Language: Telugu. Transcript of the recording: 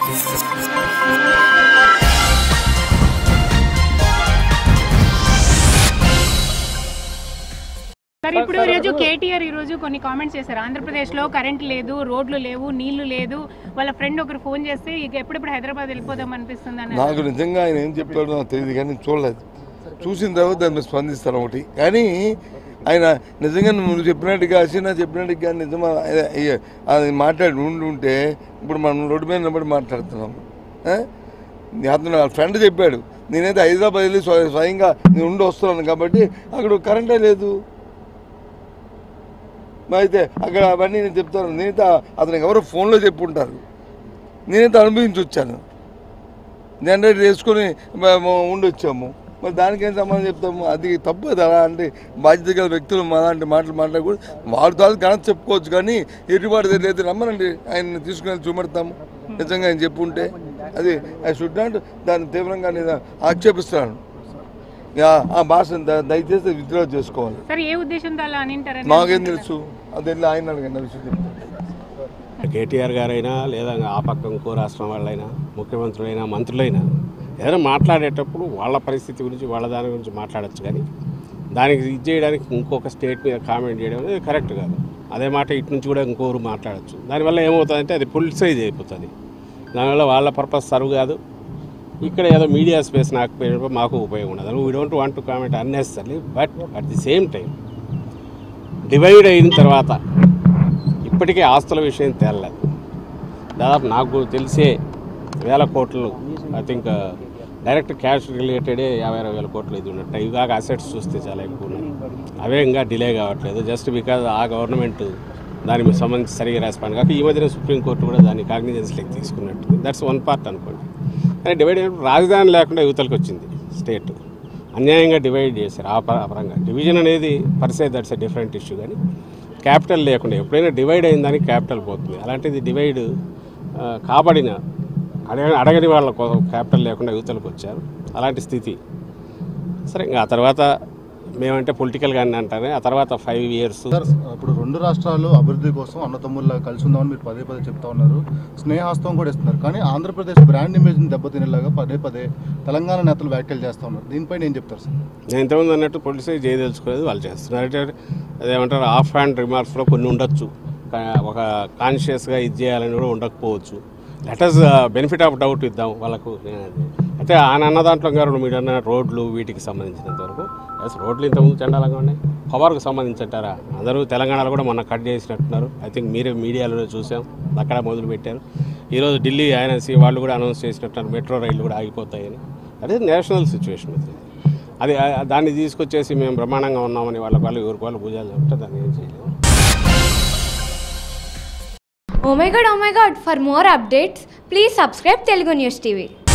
ఇప్పుడు ఈరోజు కేటీఆర్ ఈరోజు కొన్ని కామెంట్స్ చేశారు. ఆంధ్రప్రదేశ్లో కరెంట్ లేదు, రోడ్లు లేవు, నీళ్లు లేదు. వాళ్ళ ఫ్రెండ్ ఒకరు ఫోన్ చేస్తే ఇక ఎప్పుడెప్పుడు హైదరాబాద్ వెళ్ళిపోదాం అనిపిస్తుంది అని. నాకు నిజంగా ఆయన ఏం చెప్పాడో నాకు తెలియదు, కానీ చూడలేదు. చూసిన తర్వాత దాన్ని స్పందిస్తాను ఒకటి. కానీ ఆయన నిజంగా నువ్వు చెప్పినట్టుగా అసీనా చెప్పినట్టుగా నిజమా అది మాట్లాడి ఉంటే ఇప్పుడు మనం రోడ్డు మీద నిలబడి మాట్లాడుతున్నాం. అతను వాళ్ళ ఫ్రెండ్ చెప్పాడు, నేనైతే హైదరాబాద్ వెళ్ళి స్వయంగా నేను ఉండి వస్తున్నాను కాబట్టి అక్కడ కరెంటే లేదు. అయితే అక్కడ అవన్నీ నేను చెప్తాను. నేనైతే అతనికి ఎవరో ఫోన్లో చెప్పుంటారు, నేనైతే అనుభవించి వచ్చాను. జనరేటర్ వేసుకొని ఉండి వచ్చాము. మరి దానికేం సమాధానం చెప్తాము? అది తప్పు కదా. అలాంటి బాధ్యత గల వ్యక్తులు అలాంటి మాటలు మాట్లాడకూడదు. వారితో ఘనత చెప్పుకోవచ్చు, కానీ ఎటుబాటు లేదు. రమ్మనండి, ఆయన తీసుకుని చూపెడతాము. నిజంగా ఆయన చెప్పుంటే అది ఐ షుడ్ నాట్ దాన్ని తీవ్రంగా నేను ఆక్షేపిస్తున్నాను. ఆ భాషను దయచేసి విత్డ్రా చేసుకోవాలి. నాకేం తెలుసు, అది వెళ్ళి ఆయన అడగండి విషయం చెప్తాను. కేటీఆర్ గారైనా లేదా ఆ పక్క ఇంకో రాష్ట్రం వాళ్ళైనా ముఖ్యమంత్రులైనా మంత్రులైనా ఏదైనా మాట్లాడేటప్పుడు వాళ్ళ పరిస్థితి గురించి వాళ్ళ దాని గురించి మాట్లాడచ్చు, కానీ దానికి ఇది చేయడానికి ఇంకొక స్టేట్ మీద కామెంట్ చేయడం అనేది కరెక్ట్ కాదు. అదే మాట ఇటు నుంచి కూడా ఇంకోరు మాట్లాడచ్చు. దానివల్ల ఏమవుతుందంటే అది పొలిటిసైజ్ అయిపోతుంది. దానివల్ల వాళ్ళ పర్పస్ సర్వ్ కాదు. ఇక్కడ ఏదో మీడియా స్పేస్ నాకు పోయినప్పుడు మాకు ఉపయోగం ఉండదు. We don't want to comment unnecessary, but at the same time divide అయిన తర్వాత ఇప్పటికే ఆస్తుల విషయం తేలలేదు. దాదాపు నాకు తెలిసే వేల కోట్లు, ఐ థింక్ డైరెక్ట్ క్యాష్ రిలేటెడే 50-60 కోట్లు ఇది ఉన్నట్టు. ఇవిగా అసెట్స్ చూస్తే చాలా ఎక్కువ ఉన్నాయి. అవే ఇంకా డిలే కావట్లేదు, జస్ట్ బికాజ్ ఆ గవర్నమెంట్ దానికి సంబంధించి సరిగా రెస్పాండ్ కాక ఈ మధ్యన సుప్రీంకోర్టు కూడా దాన్ని కాగ్నిజెన్స్లోకి తీసుకున్నట్టు. దట్స్ వన్ పార్ట్ అనుకోండి. కానీ డివైడ్ అయినప్పుడు రాజధాని లేకుండా యువతలకు వచ్చింది స్టేట్. అన్యాయంగా డివైడ్ చేశారు. ఆ పరంగా డివిజన్ అనేది per se that's a different issue. కానీ క్యాపిటల్ లేకుండా ఎప్పుడైనా డివైడ్ అయిన దానికి క్యాపిటల్ పోతుంది. అలాంటిది డివైడ్ కాబడిన అడగని వాళ్ళ క్యాపిటల్ లేకుండా యువతలకు వచ్చారు. అలాంటి స్థితి. సరే, ఇంకా ఆ తర్వాత మేమంటే పొలిటికల్గానే అంటానే. ఆ తర్వాత 5 years ఇప్పుడు 2 రాష్ట్రాలు అభివృద్ధి కోసం అన్నతమ్ముళ్ళ కలిసి ఉందామని మీరు పదే చెప్తా ఉన్నారు. స్నేహాస్తం కూడా ఇస్తున్నారు. కానీ ఆంధ్రప్రదేశ్ బ్రాండ్ ఇమేజ్ని దెబ్బతినేలాగా పదే తెలంగాణ నేతలు వ్యాఖ్యలు చేస్తూ ఉన్నారు. దీనిపైన ఏం చెప్తారు సార్? నేను ఇంతకుముందు అన్నట్టు పొలిటిసైజ్ చేయదలుచుకోలేదు, వాళ్ళు చేస్తున్నారు. అదేమంటారు, ఆఫ్ హ్యాండ్ రిమార్క్స్లో కొన్ని ఉండొచ్చు, ఒక కాన్షియస్గా ఇది చేయాలని కూడా ఉండకపోవచ్చు. Let us benefit of doubt ఇద్దాం వాళ్ళకు. అయితే ఆయన అన్న దాంట్లో గారు మీరు అన్న రోడ్లు వీటికి సంబంధించినంత వరకు రోడ్లు ఇంతకుముందు చండాలంగా ఉన్నాయి. పవర్కు సంబంధించి అంటారా, అందరూ తెలంగాణలో కూడా మొన్న కట్ చేసినట్టున్నారు. ఐ థింక్ మీరే మీడియాలో చూసాం, అక్కడ మొదలుపెట్టారు. ఈరోజు ఢిల్లీ ఐఎన్సీ వాళ్ళు కూడా అనౌన్స్ చేసినట్టున్నారు మెట్రో రైళ్లు కూడా ఆగిపోతాయని. అదే నేషనల్ సిచ్యువేషన్. అది దాన్ని తీసుకొచ్చేసి మేము బ్రహ్మాండంగా ఉన్నామని వాళ్ళ ఎవరికి వాళ్ళు భుజాలు చెప్తే దాన్ని ఏం చేయలేదు. Oh my god, for more updates, please subscribe Telugunews TV.